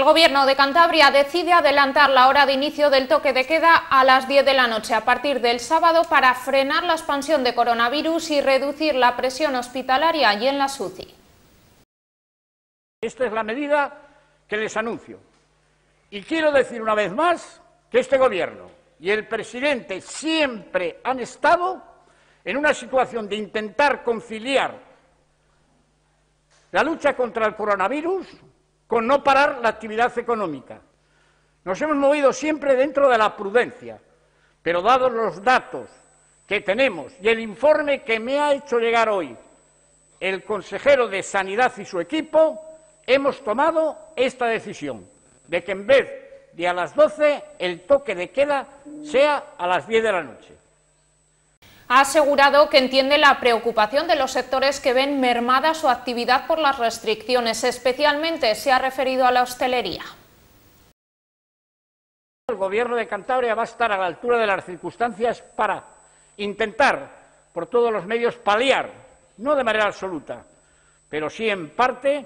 El Gobierno de Cantabria decide adelantar la hora de inicio del toque de queda a las 10 de la noche a partir del sábado para frenar la expansión de coronavirus y reducir la presión hospitalaria y en las UCI. Esta es la medida que les anuncio. Y quiero decir una vez más que este Gobierno y el presidente siempre han estado en una situación de intentar conciliar la lucha contra el coronavirus con no parar la actividad económica. Nos hemos movido siempre dentro de la prudencia, pero dados los datos que tenemos y el informe que me ha hecho llegar hoy el consejero de Sanidad y su equipo, hemos tomado esta decisión de que en vez de a las 12 el toque de queda sea a las 10 de la noche. Ha asegurado que entiende la preocupación de los sectores que ven mermada su actividad por las restricciones, especialmente se ha referido a la hostelería. El Gobierno de Cantabria va a estar a la altura de las circunstancias para intentar, por todos los medios, paliar, no de manera absoluta, pero sí en parte,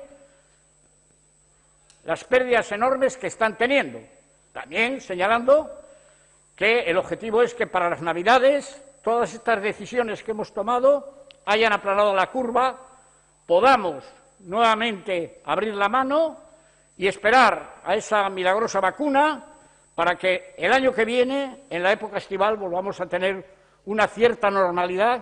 las pérdidas enormes que están teniendo. También señalando que el objetivo es que para las Navidades todas estas decisiones que hemos tomado hayan aplanado la curva, podamos nuevamente abrir la mano y esperar a esa milagrosa vacuna para que el año que viene, en la época estival, volvamos a tener una cierta normalidad.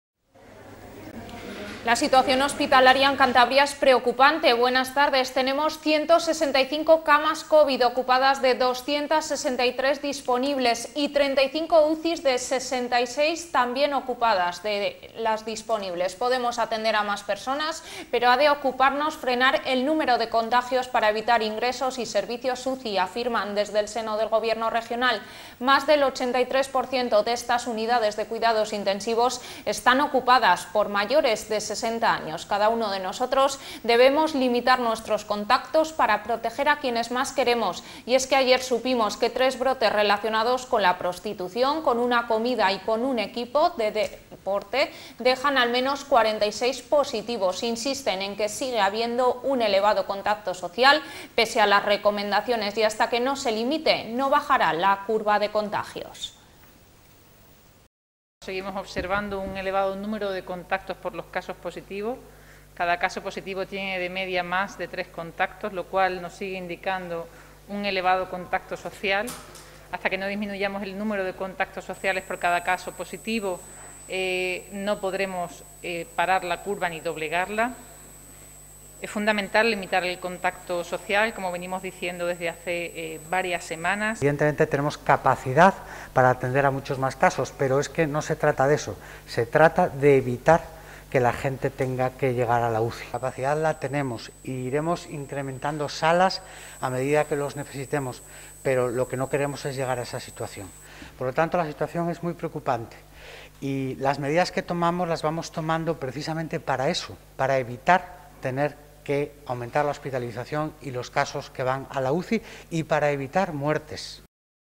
La situación hospitalaria en Cantabria es preocupante. Buenas tardes. Tenemos 165 camas COVID ocupadas de 263 disponibles y 35 UCIs de 66 también ocupadas de las disponibles. Podemos atender a más personas, pero ha de ocuparnos frenar el número de contagios para evitar ingresos y servicios UCI, afirman desde el seno del Gobierno regional. Más del 83% de estas unidades de cuidados intensivos están ocupadas por mayores de 60 años. Cada uno de nosotros debemos limitar nuestros contactos para proteger a quienes más queremos. Y es que ayer supimos que 3 brotes relacionados con la prostitución, con una comida y con un equipo de deporte dejan al menos 46 positivos. Insisten en que sigue habiendo un elevado contacto social pese a las recomendaciones y hasta que no se limite no bajará la curva de contagios. Seguimos observando un elevado número de contactos por los casos positivos. Cada caso positivo tiene de media más de 3 contactos, lo cual nos sigue indicando un elevado contacto social. Hasta que no disminuyamos el número de contactos sociales por cada caso positivo, no podremos parar la curva ni doblegarla. Es fundamental limitar el contacto social, como venimos diciendo desde hace varias semanas. Evidentemente tenemos capacidad para atender a muchos más casos, pero es que no se trata de eso, se trata de evitar que la gente tenga que llegar a la UCI. La capacidad la tenemos y iremos incrementando salas a medida que los necesitemos, pero lo que no queremos es llegar a esa situación. Por lo tanto, la situación es muy preocupante y las medidas que tomamos las vamos tomando precisamente para eso, para evitar tener que aumentar la hospitalización y los casos que van a la UCI y para evitar muertes.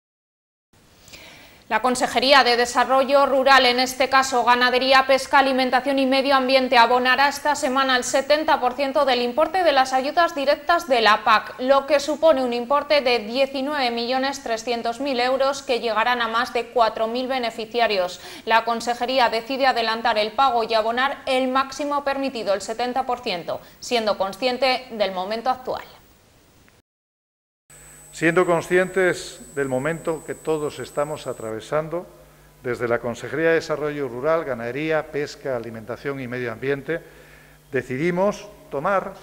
La Consejería de Desarrollo Rural, en este caso Ganadería, Pesca, Alimentación y Medio Ambiente, abonará esta semana el 70% del importe de las ayudas directas de la PAC, lo que supone un importe de 19.300.000 euros que llegarán a más de 4.000 beneficiarios. La Consejería decide adelantar el pago y abonar el máximo permitido, el 70%, siendo consciente del momento actual. Siendo conscientes del momento que todos estamos atravesando, desde la Consejería de Desarrollo Rural, Ganadería, Pesca, Alimentación y Medio Ambiente, decidimos tomar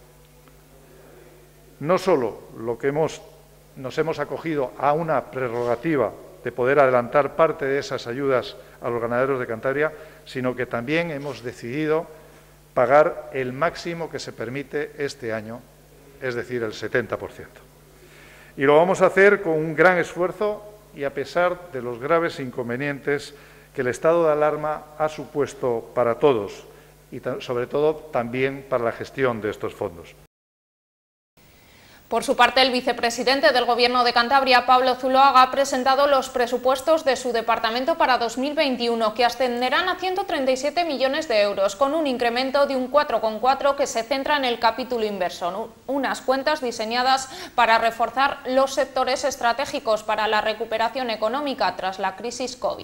no solo lo que nos hemos acogido a una prerrogativa de poder adelantar parte de esas ayudas a los ganaderos de Cantabria, sino que también hemos decidido pagar el máximo que se permite este año, es decir, el 70%. Y lo vamos a hacer con un gran esfuerzo y a pesar de los graves inconvenientes que el estado de alarma ha supuesto para todos y sobre todo también para la gestión de estos fondos. Por su parte, el vicepresidente del Gobierno de Cantabria, Pablo Zuloaga, ha presentado los presupuestos de su departamento para 2021, que ascenderán a 137 millones de euros, con un incremento de un 4,4 que se centra en el capítulo inversor, unas cuentas diseñadas para reforzar los sectores estratégicos para la recuperación económica tras la crisis COVID.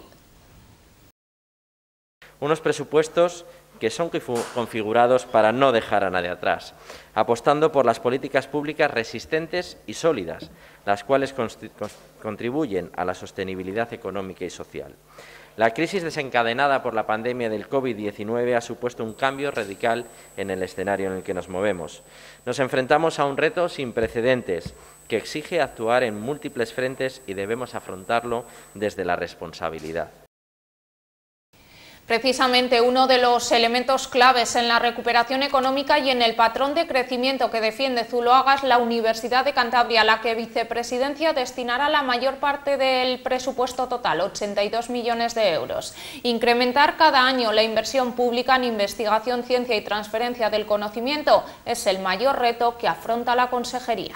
Unos presupuestos que son configurados para no dejar a nadie atrás, apostando por las políticas públicas resistentes y sólidas, las cuales contribuyen a la sostenibilidad económica y social. La crisis desencadenada por la pandemia del COVID-19 ha supuesto un cambio radical en el escenario en el que nos movemos. Nos enfrentamos a un reto sin precedentes que exige actuar en múltiples frentes y debemos afrontarlo desde la responsabilidad. Precisamente uno de los elementos claves en la recuperación económica y en el patrón de crecimiento que defiende Zuloaga es la Universidad de Cantabria, a la que Vicepresidencia destinará la mayor parte del presupuesto total, 82 millones de euros. Incrementar cada año la inversión pública en investigación, ciencia y transferencia del conocimiento es el mayor reto que afronta la Consejería.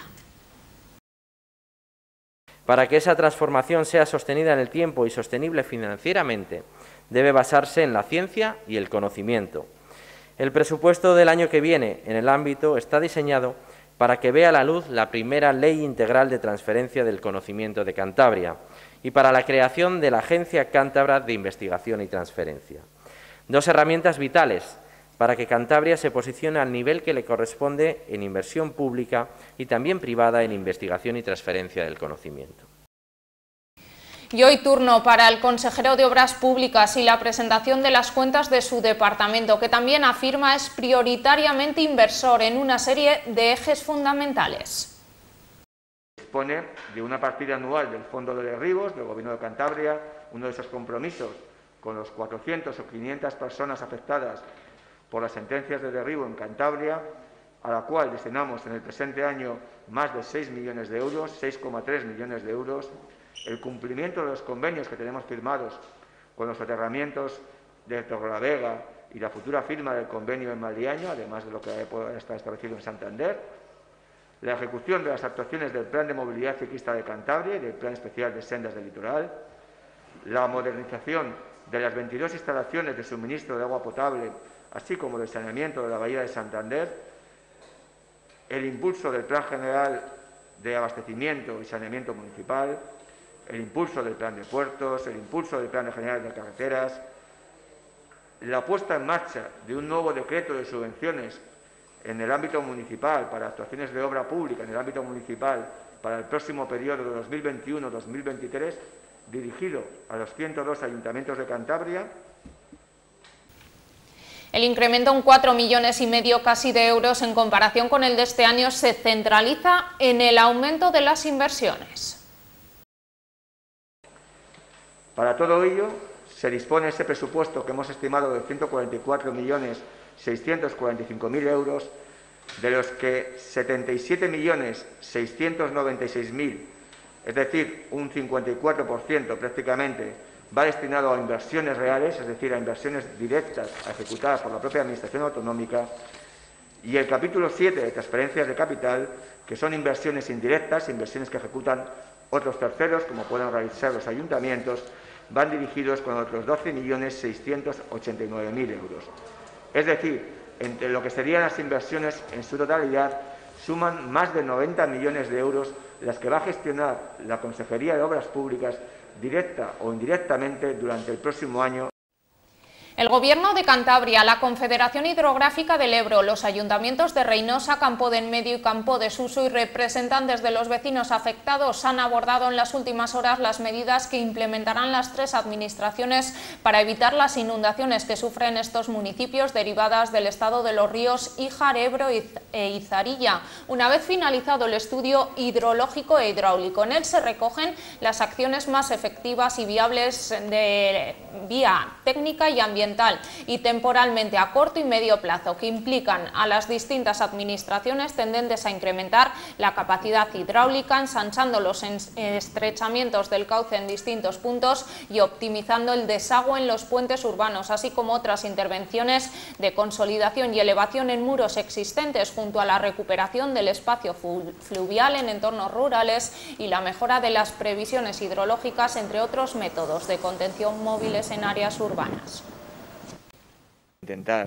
Para que esa transformación sea sostenida en el tiempo y sostenible financieramente, debe basarse en la ciencia y el conocimiento. El presupuesto del año que viene en el ámbito está diseñado para que vea la luz la primera Ley Integral de Transferencia del Conocimiento de Cantabria y para la creación de la Agencia Cántabra de Investigación y Transferencia. Dos herramientas vitales para que Cantabria se posicione al nivel que le corresponde en inversión pública y también privada en investigación y transferencia del conocimiento. Y hoy turno para el consejero de Obras Públicas y la presentación de las cuentas de su departamento, que también afirma es prioritariamente inversor en una serie de ejes fundamentales. Dispone de una partida anual del Fondo de Derribos del Gobierno de Cantabria, uno de esos compromisos con los 400 o 500 personas afectadas por las sentencias de derribo en Cantabria, a la cual destinamos en el presente año más de 6 millones de euros, 6,3 millones de euros, el cumplimiento de los convenios que tenemos firmados con los soterramientos de Torrelavega y la futura firma del convenio en Maldiaño, además de lo que pueda estar establecido en Santander, la ejecución de las actuaciones del Plan de Movilidad Ciclista de Cantabria y del Plan Especial de Sendas del Litoral, la modernización de las 22 instalaciones de suministro de agua potable, así como del saneamiento de la Bahía de Santander, el impulso del Plan General de Abastecimiento y Saneamiento Municipal, el impulso del Plan de Puertos, el impulso del Plan General de Carreteras, la puesta en marcha de un nuevo decreto de subvenciones en el ámbito municipal para actuaciones de obra pública en el ámbito municipal para el próximo periodo de 2021-2023, dirigido a los 102 ayuntamientos de Cantabria. El incremento en 4,5 millones casi de euros en comparación con el de este año se centraliza en el aumento de las inversiones. Para todo ello, se dispone ese presupuesto que hemos estimado de 144.645.000 euros, de los que 77.696.000, es decir, un 54% prácticamente, va destinado a inversiones reales, es decir, a inversiones directas a ejecutar por la propia Administración Autonómica, y el capítulo 7 de transferencias de capital, que son inversiones indirectas, inversiones que ejecutan otros terceros, como pueden realizar los ayuntamientos, van dirigidos con otros 12.689.000 euros. Es decir, entre lo que serían las inversiones en su totalidad, suman más de 90 millones de euros las que va a gestionar la Consejería de Obras Públicas, directa o indirectamente, durante el próximo año. El Gobierno de Cantabria, la Confederación Hidrográfica del Ebro, los ayuntamientos de Reinosa, Campo de Enmedio y Campo de Suso y representantes de los vecinos afectados han abordado en las últimas horas las medidas que implementarán las tres administraciones para evitar las inundaciones que sufren estos municipios derivadas del estado de los ríos Ijar, Ebro e Izarilla, una vez finalizado el estudio hidrológico e hidráulico. En él se recogen las acciones más efectivas y viables de vía técnica y ambiental ambiental y temporalmente a corto y medio plazo, que implican a las distintas administraciones tendentes a incrementar la capacidad hidráulica, ensanchando los estrechamientos del cauce en distintos puntos y optimizando el desagüe en los puentes urbanos, así como otras intervenciones de consolidación y elevación en muros existentes, junto a la recuperación del espacio fluvial en entornos rurales y la mejora de las previsiones hidrológicas, entre otros métodos de contención móviles en áreas urbanas. Intentar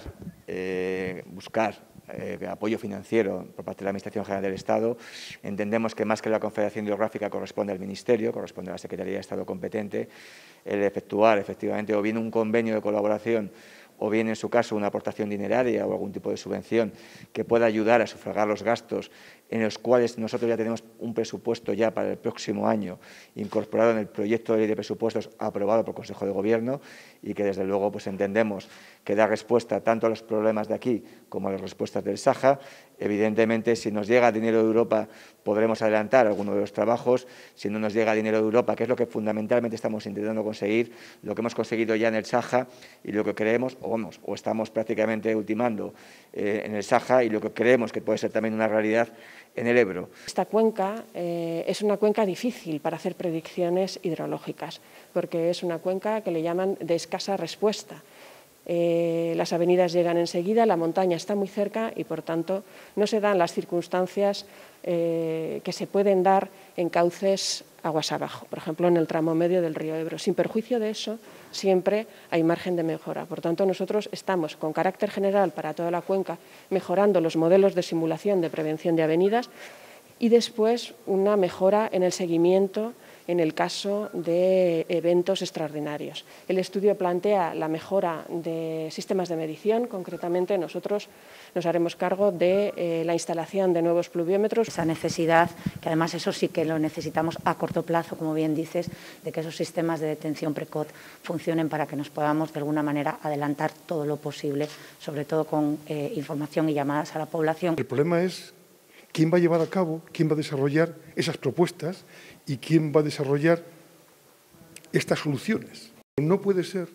buscar apoyo financiero por parte de la Administración General del Estado. Entendemos que más que la Confederación Hidrográfica corresponde al Ministerio, corresponde a la Secretaría de Estado competente, el efectuar efectivamente o bien un convenio de colaboración o bien, en su caso, una aportación dineraria o algún tipo de subvención que pueda ayudar a sufragar los gastos, en los cuales nosotros ya tenemos un presupuesto ya para el próximo año incorporado en el proyecto de ley de presupuestos aprobado por el Consejo de Gobierno y que, desde luego, pues entendemos que da respuesta tanto a los problemas de aquí como a las respuestas del Saja. Evidentemente, si nos llega dinero de Europa, podremos adelantar algunos de los trabajos. Si no nos llega dinero de Europa, que es lo que fundamentalmente estamos intentando conseguir, lo que hemos conseguido ya en el Saja y lo que creemos, o estamos prácticamente ultimando en el Saja, y lo que creemos que puede ser también una realidad en el Ebro. Esta cuenca es una cuenca difícil para hacer predicciones hidrológicas, porque es una cuenca que le llaman de escasa respuesta. Las avenidas llegan enseguida, la montaña está muy cerca y, por tanto, no se dan las circunstancias que se pueden dar en cauces aguas abajo, por ejemplo, en el tramo medio del río Ebro. Sin perjuicio de eso, siempre hay margen de mejora. Por tanto, nosotros estamos, con carácter general para toda la cuenca, mejorando los modelos de simulación de prevención de avenidas y después una mejora en el seguimiento en el caso de eventos extraordinarios. El estudio plantea la mejora de sistemas de medición. Concretamente, nosotros nos haremos cargo de la instalación de nuevos pluviómetros. Esa necesidad, que además eso sí que lo necesitamos a corto plazo, como bien dices, de que esos sistemas de detención precoz funcionen para que nos podamos de alguna manera adelantar todo lo posible, sobre todo con información y llamadas a la población. El problema es quién va a llevar a cabo, quién va a desarrollar esas propuestas y quién va a desarrollar estas soluciones. No puede ser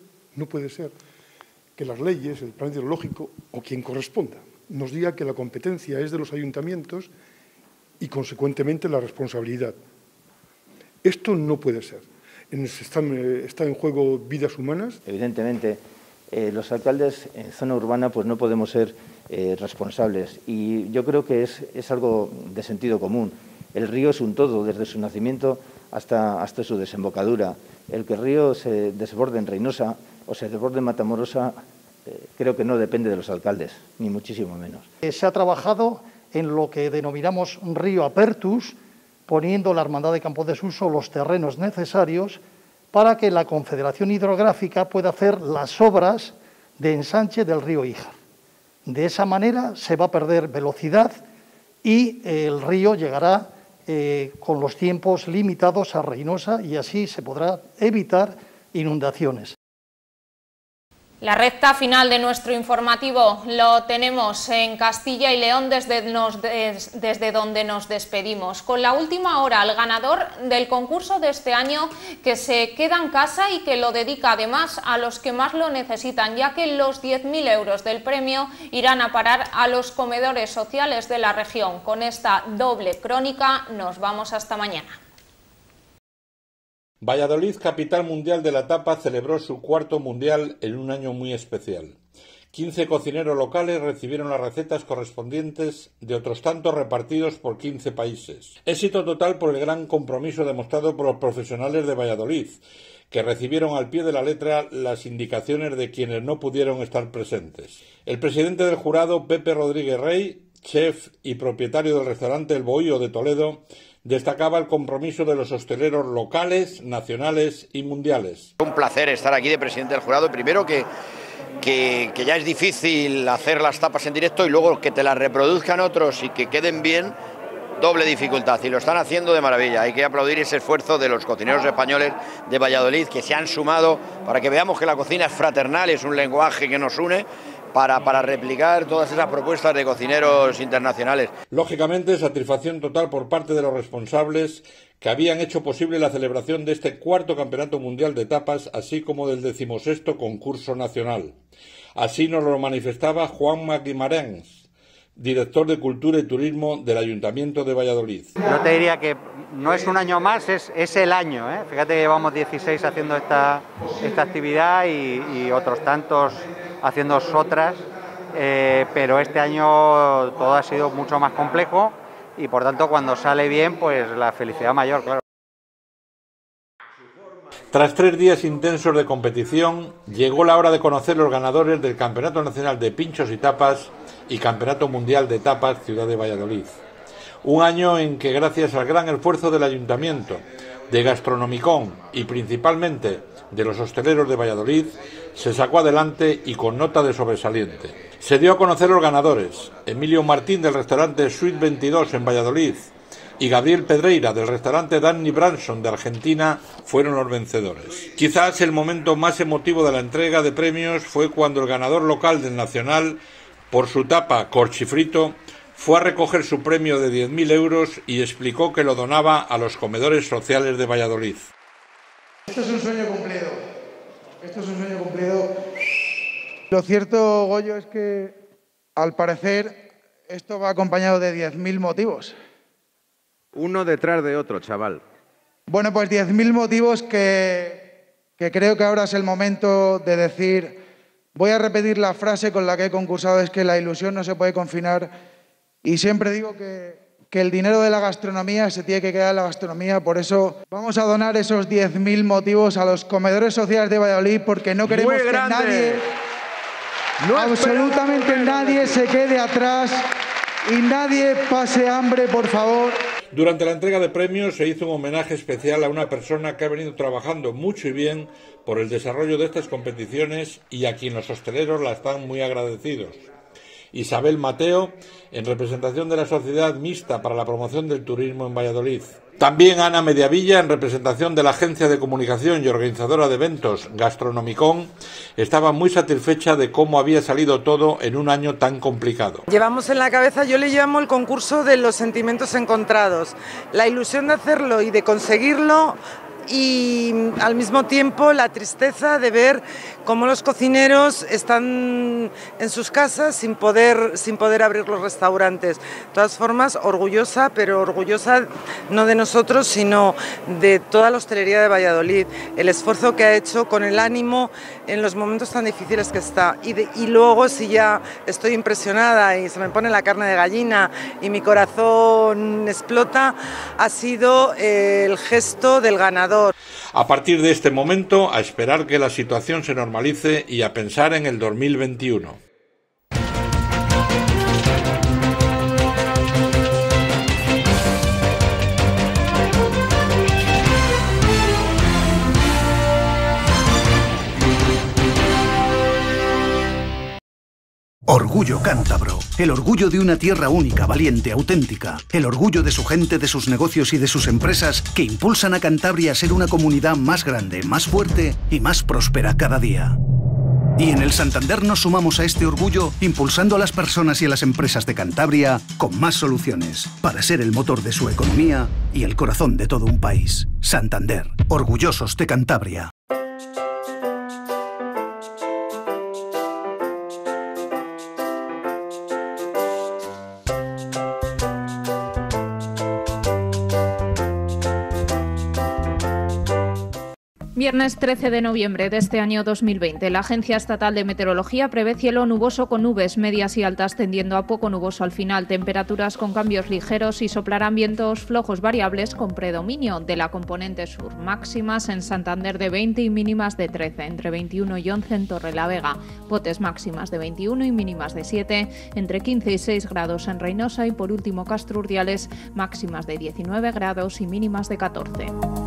que las leyes, el plan hidrológico o quien corresponda nos diga que la competencia es de los ayuntamientos y, consecuentemente, la responsabilidad. Esto no puede ser. Está en juego vidas humanas. Evidentemente, los alcaldes en zona urbana pues no podemos ser responsables, y yo creo que es algo de sentido común. El río es un todo, desde su nacimiento hasta su desembocadura. El que el río se desborde en Reynosa o se desborde en Matamoros, creo que no depende de los alcaldes, ni muchísimo menos. Se ha trabajado en lo que denominamos río apertus, poniendo la Hermandad de Campo de Suso los terrenos necesarios para que la Confederación Hidrográfica pueda hacer las obras de ensanche del río Híjar. De esa manera se va a perder velocidad y el río llegará con los tiempos limitados a Reynosa, y así se podrá evitar inundaciones. La recta final de nuestro informativo lo tenemos en Castilla y León, desde donde nos despedimos. Con la última hora, el ganador del concurso de este año, que se queda en casa y que lo dedica además a los que más lo necesitan, ya que los 10.000 euros del premio irán a parar a los comedores sociales de la región. Con esta doble crónica nos vamos hasta mañana. Valladolid, capital mundial de la tapa, celebró su cuarto mundial en un año muy especial. 15 cocineros locales recibieron las recetas correspondientes de otros tantos repartidos por 15 países. Éxito total por el gran compromiso demostrado por los profesionales de Valladolid, que recibieron al pie de la letra las indicaciones de quienes no pudieron estar presentes. El presidente del jurado, Pepe Rodríguez Rey, chef y propietario del restaurante El Bohío de Toledo, destacaba el compromiso de los hosteleros locales, nacionales y mundiales. Un placer estar aquí de presidente del jurado. Primero que ya es difícil hacer las tapas en directo, y luego que te las reproduzcan otros y que queden bien, doble dificultad, y lo están haciendo de maravilla. Hay que aplaudir ese esfuerzo de los cocineros españoles de Valladolid, que se han sumado para que veamos que la cocina es fraternal, es un lenguaje que nos une, para replicar todas esas propuestas de cocineros internacionales. Lógicamente, satisfacción total por parte de los responsables que habían hecho posible la celebración de este 4º Campeonato Mundial de Tapas, así como del 16º concurso nacional. Así nos lo manifestaba Juanma Guimarães, director de Cultura y Turismo del Ayuntamiento de Valladolid. Yo te diría que no es un año más, es el año, ¿eh? Fíjate que llevamos 16 haciendo esta actividad y otros tantos haciendo otras, pero este año todo ha sido mucho más complejo y por tanto cuando sale bien, pues la felicidad mayor, claro. Tras 3 días intensos de competición, llegó la hora de conocer los ganadores del Campeonato Nacional de Pinchos y Tapas y Campeonato Mundial de Tapas Ciudad de Valladolid. Un año en que, gracias al gran esfuerzo del Ayuntamiento, de Gastronomicón y principalmente de los hosteleros de Valladolid, se sacó adelante y con nota de sobresaliente. Se dio a conocer los ganadores: Emilio Martín del restaurante Suite 22 en Valladolid y Gabriel Pedreira del restaurante Danny Branson de Argentina fueron los vencedores. Quizás el momento más emotivo de la entrega de premios fue cuando el ganador local del Nacional, por su tapa Corchifrito, fue a recoger su premio de 10.000 euros y explicó que lo donaba a los comedores sociales de Valladolid. Esto es un sueño cumplido. Esto es un sueño cumplido. Lo cierto, Goyo, es que al parecer esto va acompañado de 10.000 motivos. Uno detrás de otro, chaval. Bueno, pues 10.000 motivos que creo que ahora es el momento de decir. Voy a repetir la frase con la que he concursado, es que la ilusión no se puede confinar. Y siempre digo que el dinero de la gastronomía se tiene que quedar en la gastronomía. Por eso vamos a donar esos 10.000 motivos a los comedores sociales de Valladolid, porque no queremos que nadie, absolutamente nadie, se quede atrás y nadie pase hambre, por favor. Durante la entrega de premios se hizo un homenaje especial a una persona que ha venido trabajando mucho y bien por el desarrollo de estas competiciones y a quien los hosteleros la están muy agradecidos. Isabel Mateo, en representación de la Sociedad Mixta para la Promoción del Turismo en Valladolid. También Ana Mediavilla, en representación de la Agencia de Comunicación y organizadora de eventos Gastronomicón, estaba muy satisfecha de cómo había salido todo en un año tan complicado. Llevamos en la cabeza, yo le llamo el concurso de los sentimientos encontrados, la ilusión de hacerlo y de conseguirlo, y al mismo tiempo la tristeza de ver cómo los cocineros están en sus casas sin poder abrir los restaurantes. De todas formas, orgullosa, pero orgullosa no de nosotros, sino de toda la hostelería de Valladolid, el esfuerzo que ha hecho con el ánimo en los momentos tan difíciles que está. Y luego, si ya estoy impresionada y se me pone la carne de gallina y mi corazón explota, ha sido el gesto del ganador. A partir de este momento, a esperar que la situación se normalice y a pensar en el 2021. Orgullo cántabro, el orgullo de una tierra única, valiente, auténtica, el orgullo de su gente, de sus negocios y de sus empresas que impulsan a Cantabria a ser una comunidad más grande, más fuerte y más próspera cada día. Y en el Santander nos sumamos a este orgullo impulsando a las personas y a las empresas de Cantabria con más soluciones para ser el motor de su economía y el corazón de todo un país. Santander, orgullosos de Cantabria. Viernes 13 de noviembre de este año 2020, la Agencia Estatal de Meteorología prevé cielo nuboso con nubes medias y altas tendiendo a poco nuboso al final, temperaturas con cambios ligeros y soplarán vientos flojos variables con predominio de la componente sur. Máximas en Santander de 20 y mínimas de 13, entre 21 y 11 en Torrelavega. Potes máximas de 21 y mínimas de 7, entre 15 y 6 grados en Reynosa y por último Castro Urdiales, máximas de 19 grados y mínimas de 14.